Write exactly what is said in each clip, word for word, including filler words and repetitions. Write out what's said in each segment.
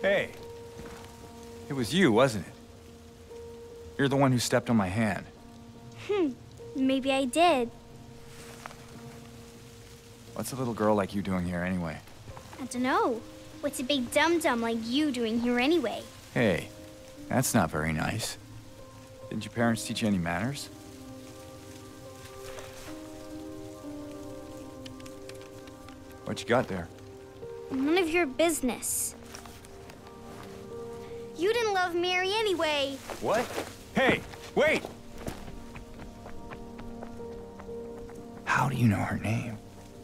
Hey. It was you, wasn't it? You're the one who stepped on my hand. Hmm. Maybe I did. What's a little girl like you doing here anyway? I don't know. What's a big dum-dum like you doing here anyway? Hey, that's not very nice. Didn't your parents teach you any manners? What you got there? None of your business. You didn't love Mary anyway. What? Hey, wait! How do you know her name?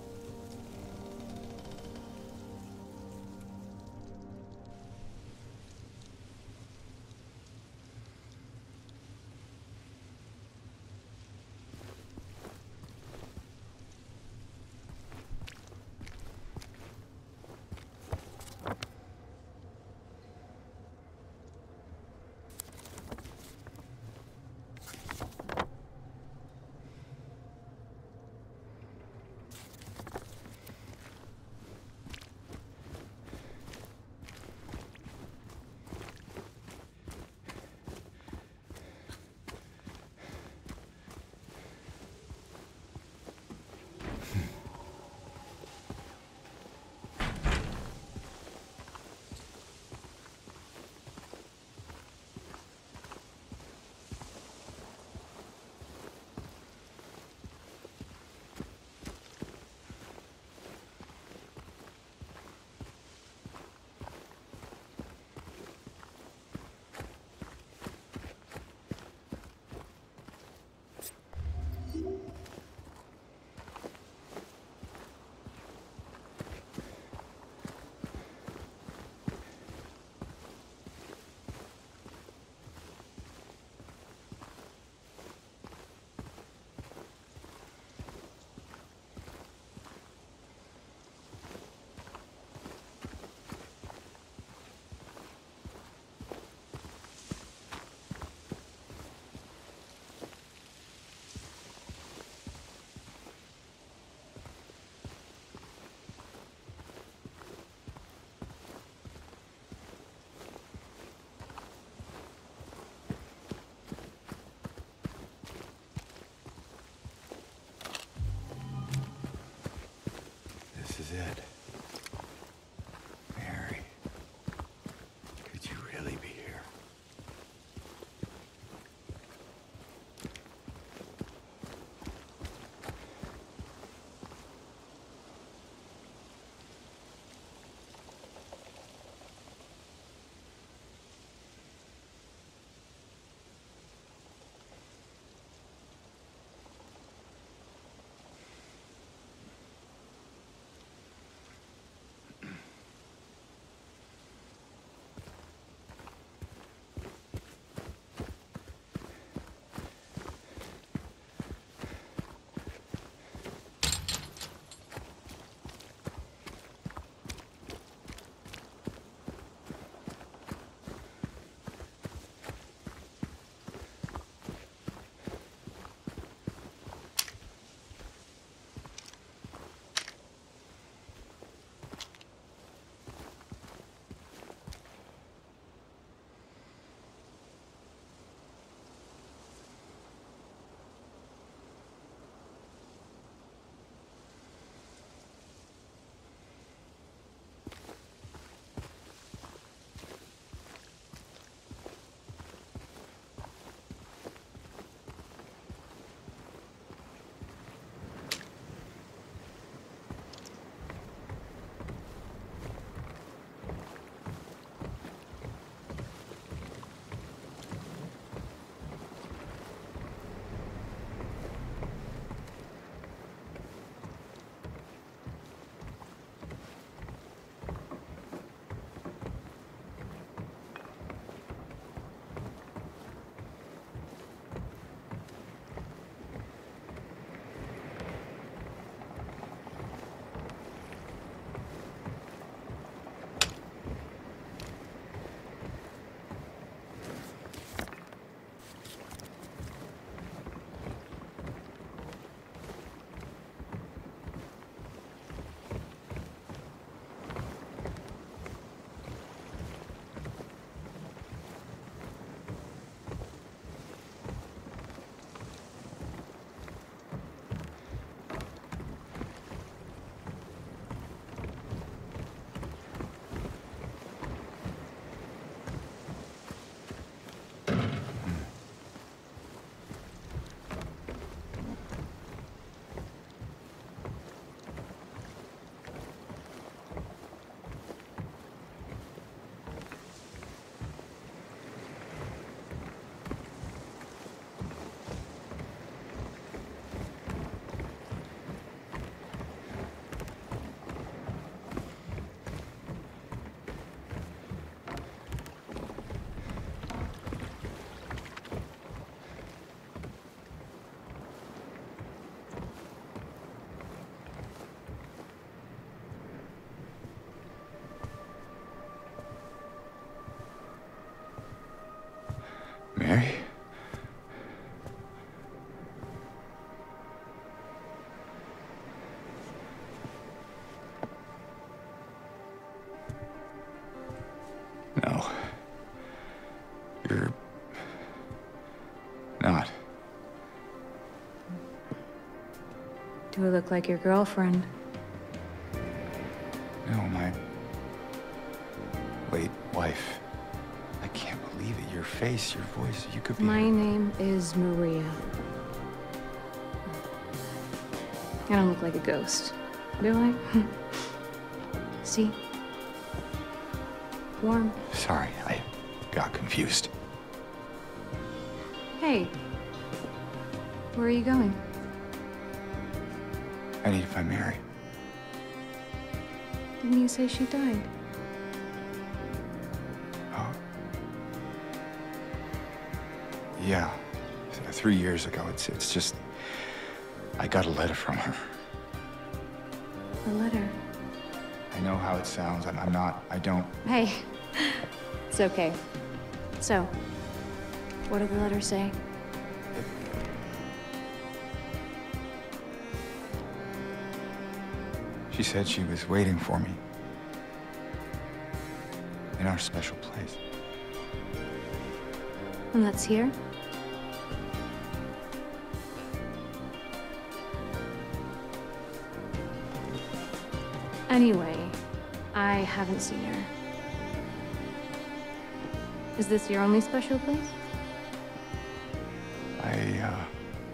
This is it. Mary, could you really be here? look like your girlfriend. No, my late wife. I can't believe it. Your face, your voice, you could be... My name is Maria. I don't look like a ghost, do I? See? Warm. Sorry, I got confused. Hey. Where are you going? I need to find Mary. Didn't you say she died? Oh. Yeah. Th- Three years ago. It's, it's just... I got a letter from her. A letter? I know how it sounds. I'm, I'm not... I don't... Hey. It's okay. So, what did the letter say? She said she was waiting for me. In our special place. And that's here? Anyway, I haven't seen her. Is this your only special place? I, uh...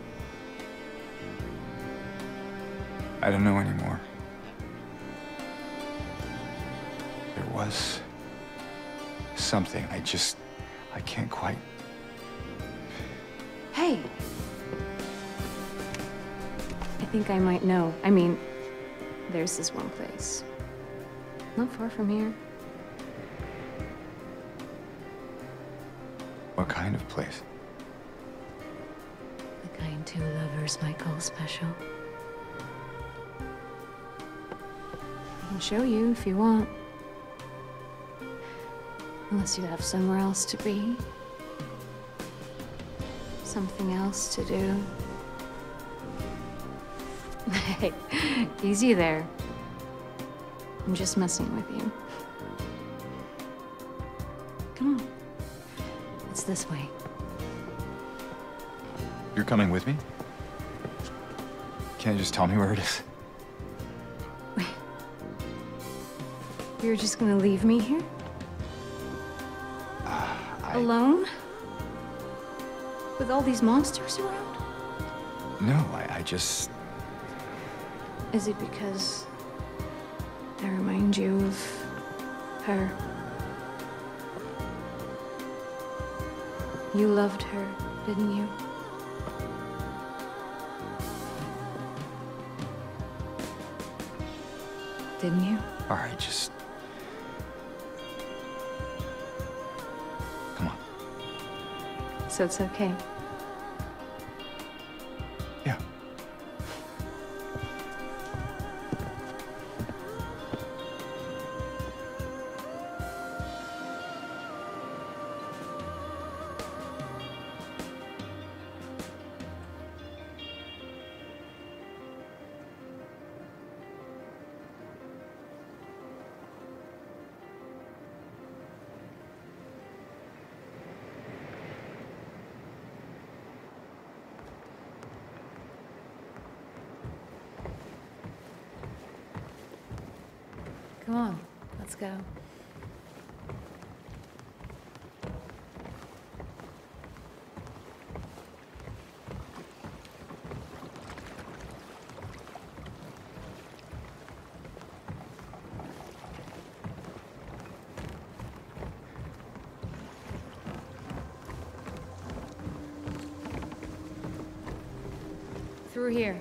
I don't know anymore. There was... something. I just... I can't quite... Hey! I think I might know. I mean, there's this one place. Not far from here. What kind of place? The kind two lovers might call special. I can show you if you want. Unless you have somewhere else to be. Something else to do. Hey, easy there. I'm just messing with you. Come on. It's this way. You're coming with me? Can't you just tell me where it is? You're just gonna leave me here? Uh, I... Alone? With all these monsters around? No, I, I just... Is it because I remind you of her? You loved her, didn't you? Didn't you? All right, just... Come on. So it's okay. Yeah. Come on, let's go. Through here.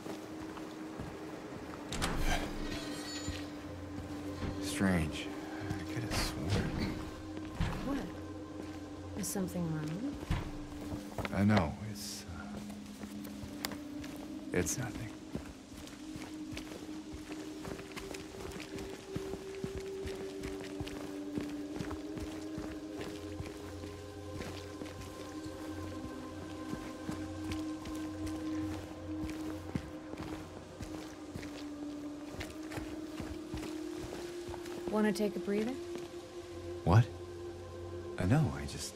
Strange. I could have sworn. What? Is something wrong? I know, it's... Uh, it's nothing. Want to take a breather? What? I know, I just...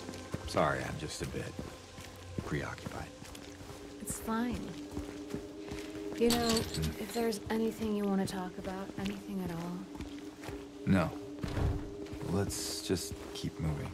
Sorry, I'm just a bit preoccupied. It's fine. You know, if there's anything you want to talk about, anything at all. No. Let's just keep moving.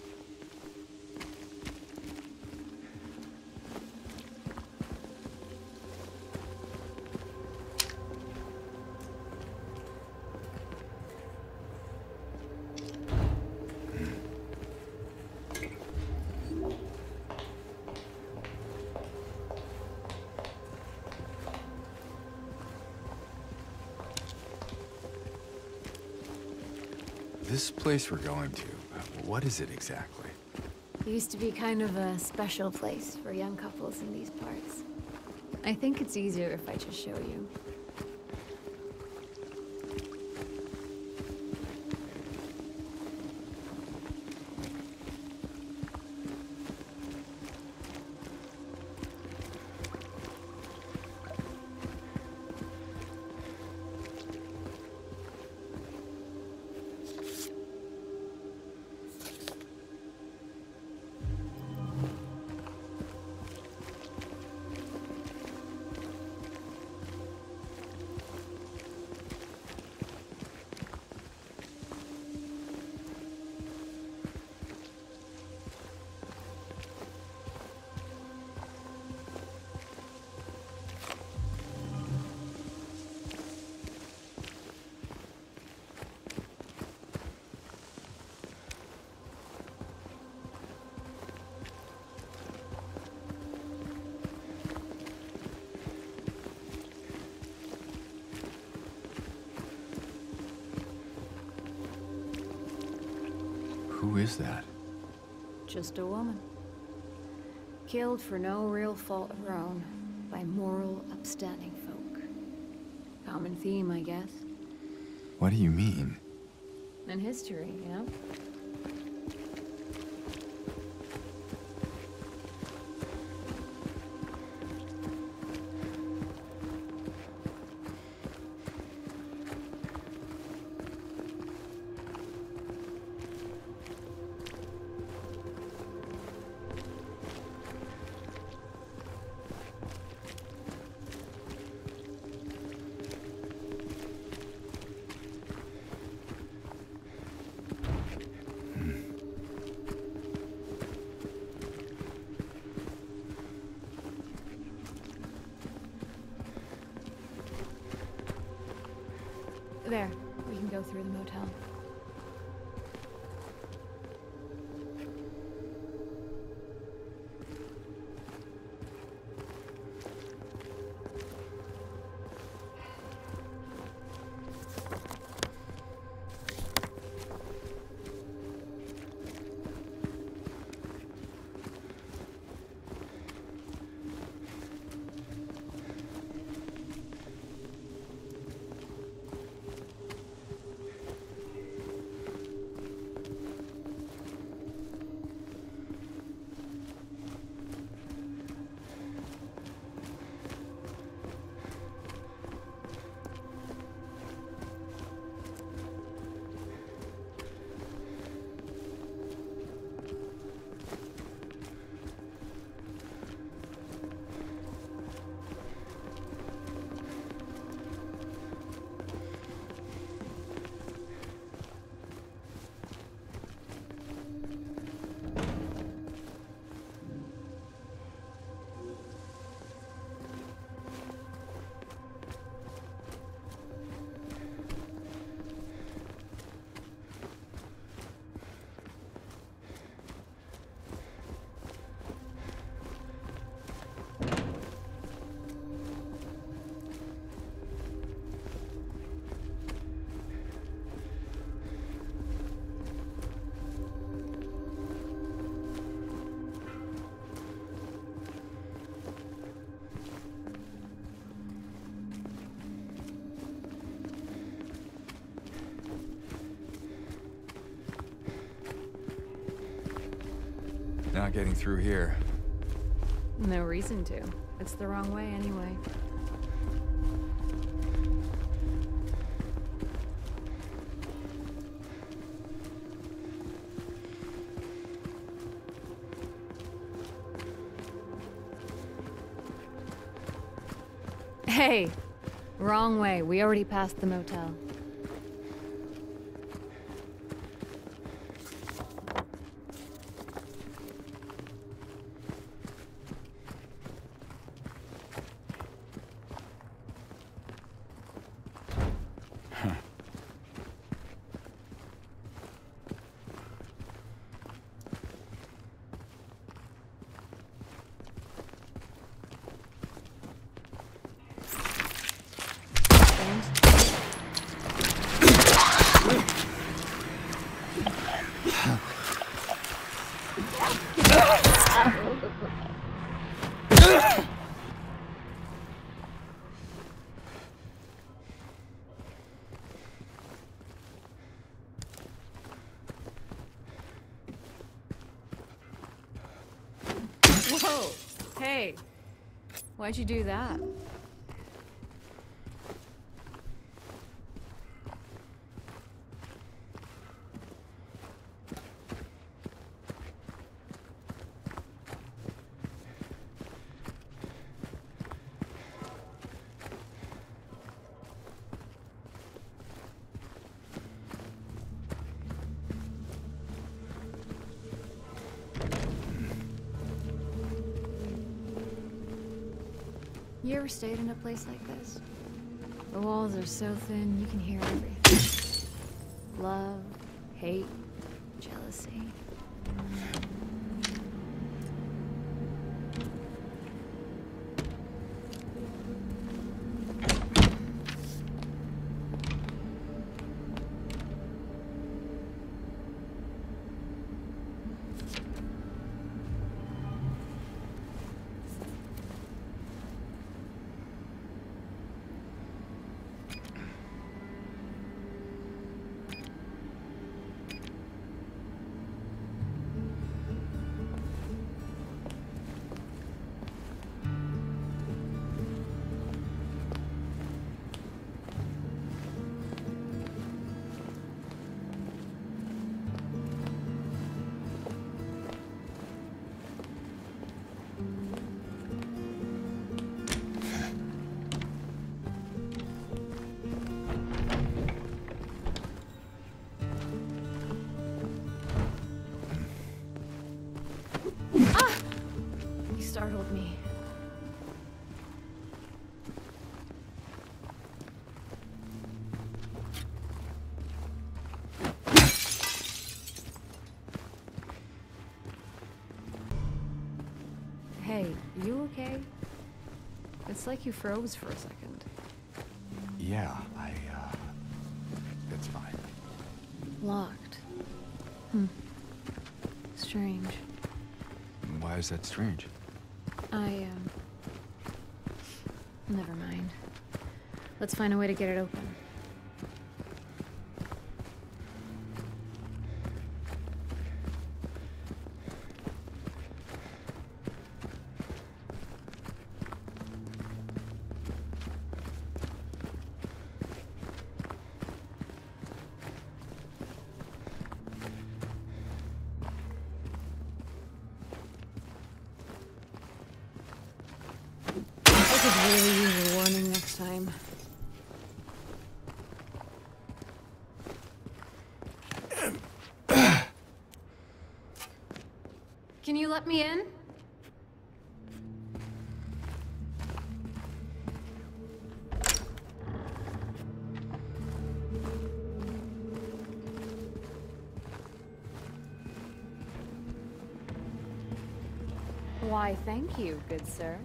This place we're going to, what is it exactly? It used to be kind of a special place for young couples in these parts. I think it's easier if I just show you. Who is that? Just a woman. Killed for no real fault of her own by moral, upstanding folk. Common theme, I guess. What do you mean? In history, you know? There, we can go through the motel. Not getting through here. No reason to. It's the wrong way anyway. Hey, wrong way. We already passed the motel. Whoa! Hey! Why'd you do that? You ever stayed in a place like this? The walls are so thin, you can hear everything. Love, hate, jealousy. Startled me. Hey, you okay? It's like you froze for a second. Yeah, I, uh... it's fine. Locked. Hmm. Strange. Why is that strange? I, um... never mind. Let's find a way to get it open. I could really use a warning next time. Can you let me in? Why, thank you, good sir.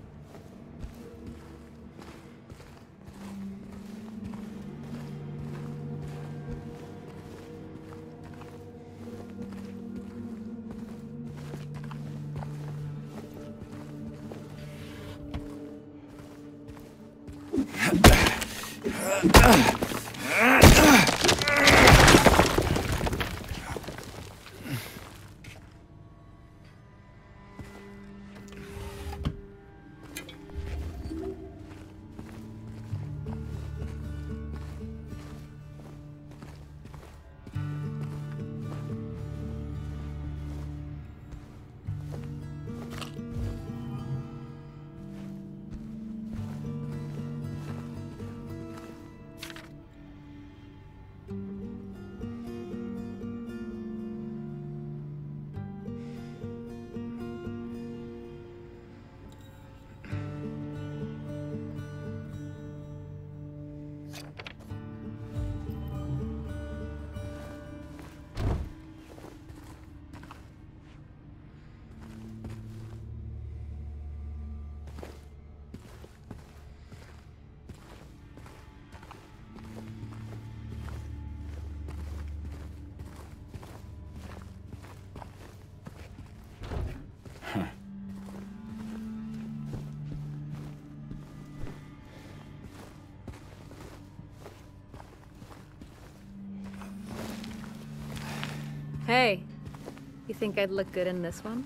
Hey, you think I'd look good in this one?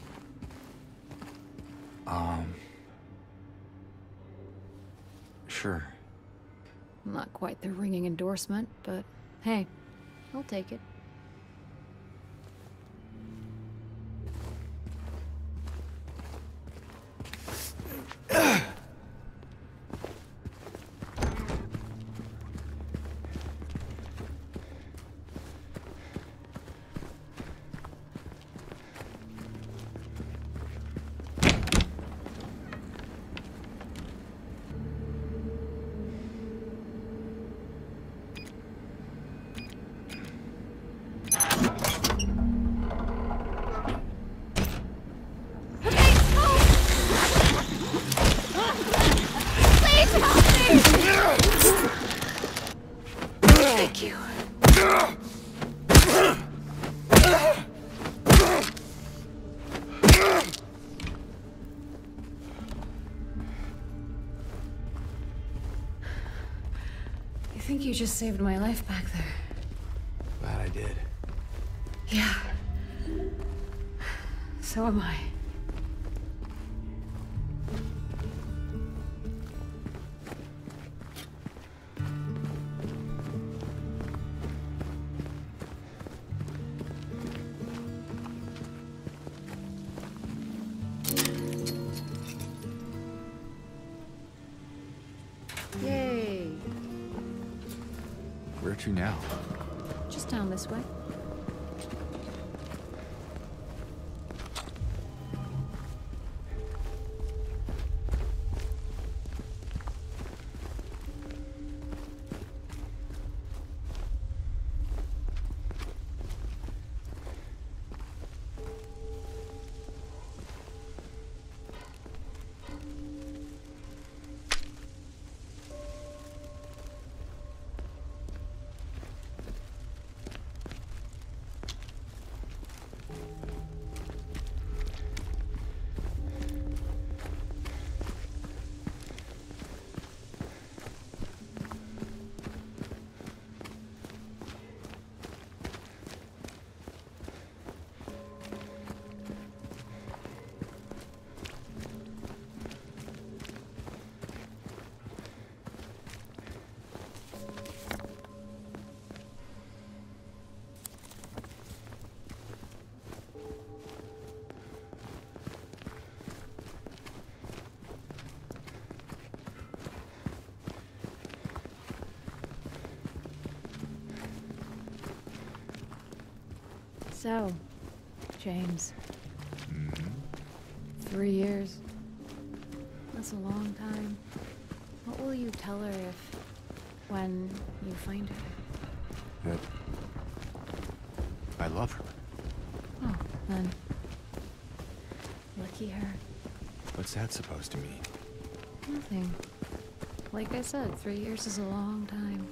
Um... Sure. Not quite the ringing endorsement, but hey, I'll take it. Thank you. I think you just saved my life back there. Glad I did. Yeah. So am I. Yay. Where to now? Just down this way. So, James. Mm-hmm. Three years. That's a long time. What will you tell her if, when you find her? That... I love her. Oh, then. Lucky her. What's that supposed to mean? Nothing. Like I said, three years is a long time.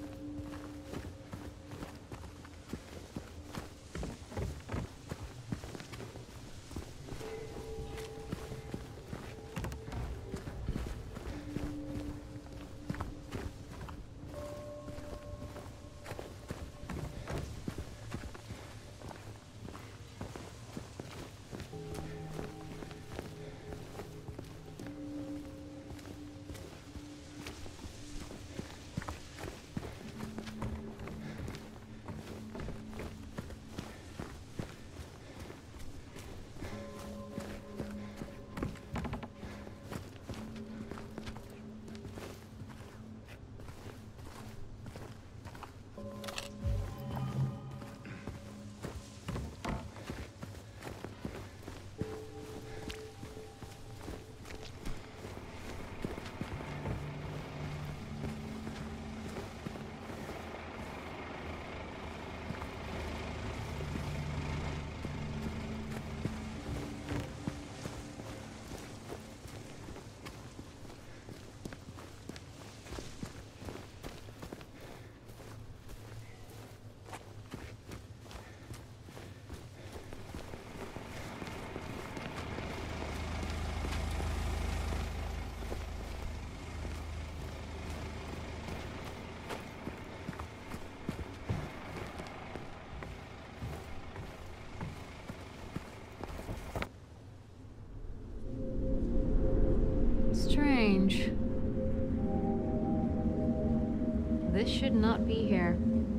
This should not be here.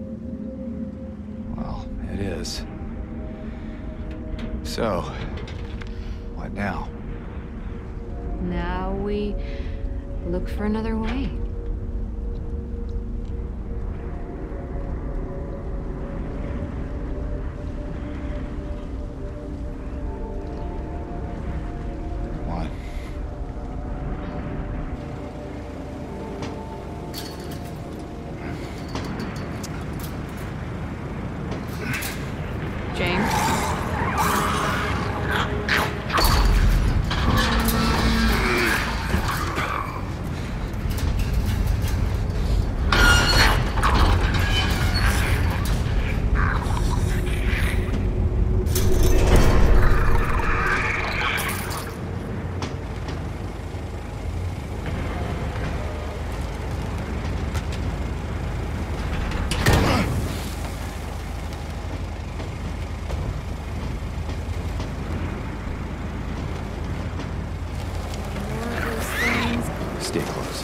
Well, it is. So, what now? Now we look for another way. Stay close.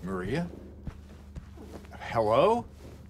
Maria? Hello?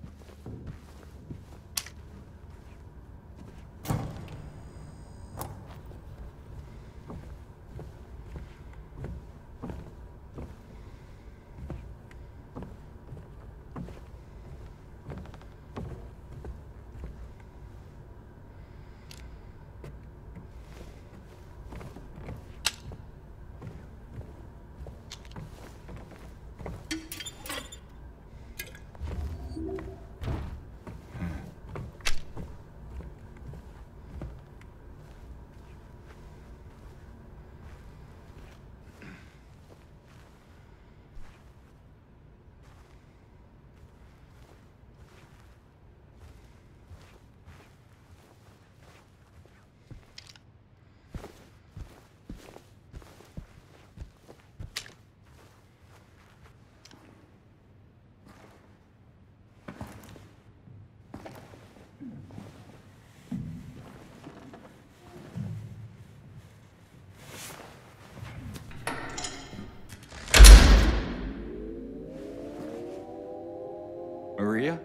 Maria?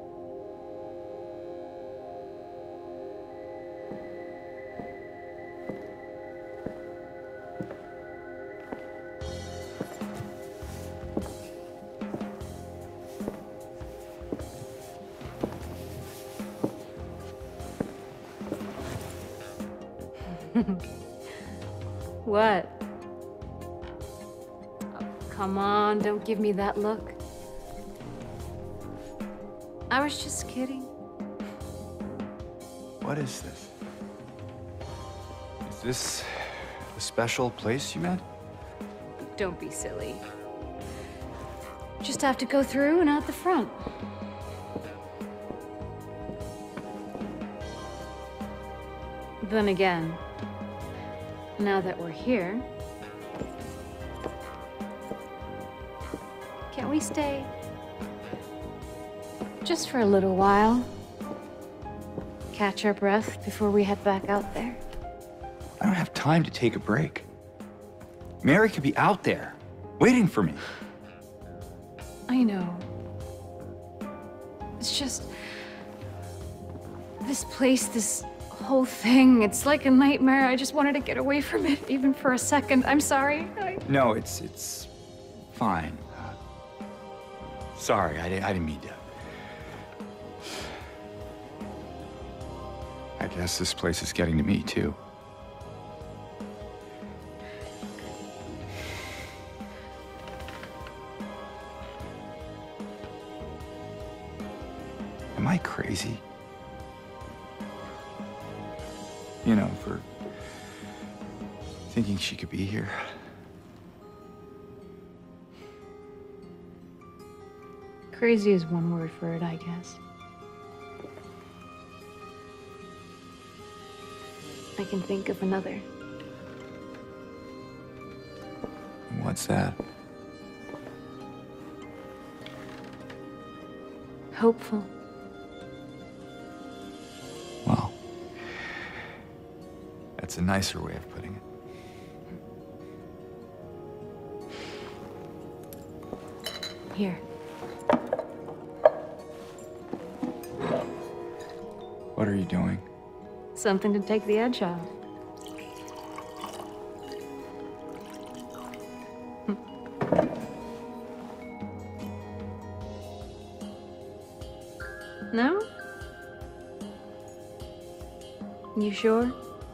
What? Oh, come on, don't give me that look. I was just kidding. What is this? Is this a special place you met? Don't be silly. Just have to go through and out the front. Then again, now that we're here, can't we stay? Just for a little while. Catch our breath before we head back out there. I don't have time to take a break. Mary could be out there, waiting for me. I know. It's just... this place, this whole thing, it's like a nightmare. I just wanted to get away from it, even for a second. I'm sorry. I... No, it's... it's... fine. Uh, sorry, I didn't, I didn't mean to. I guess this place is getting to me, too. Am I crazy? You know, for thinking she could be here. Crazy is one word for it, I guess. I can think of another. What's that? Hopeful. Well, that's a nicer way of putting it. Here. What are you doing? Something to take the edge off. No? You sure?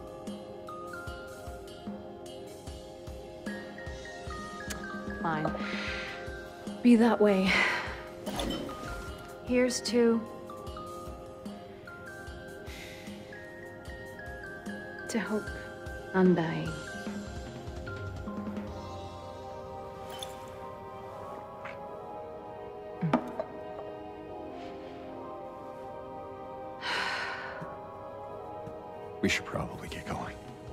Fine. Be that way. Here's to... to hope undying. We should probably get going.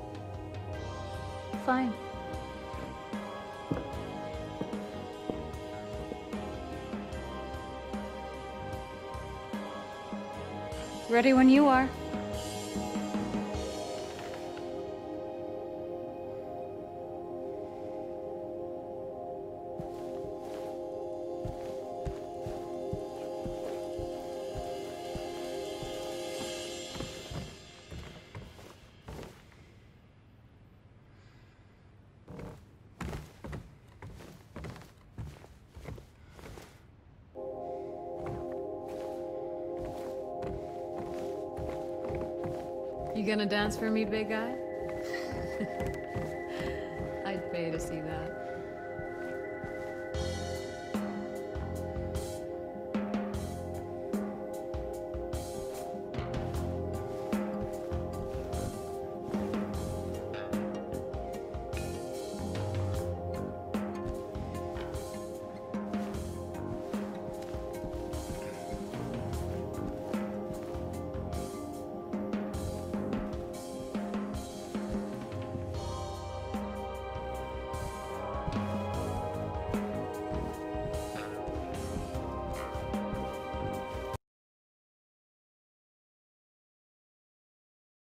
Fine. Ready when you are. gonna dance for me, big guy?